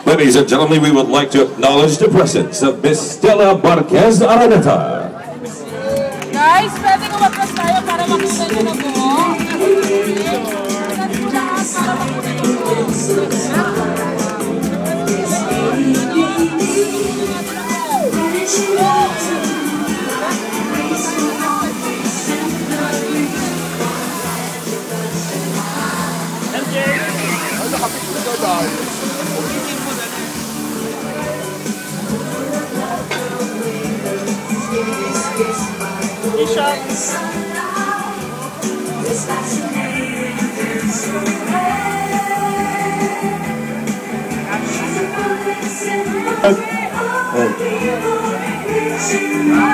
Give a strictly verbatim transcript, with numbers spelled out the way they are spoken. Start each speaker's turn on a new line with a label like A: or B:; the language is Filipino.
A: Ladies and gentlemen, we would like to acknowledge the presence of Miss Stella Marquez Araneta.
B: Guys, pwede kumaplas tayo para makita nyo na buo.
A: Oh.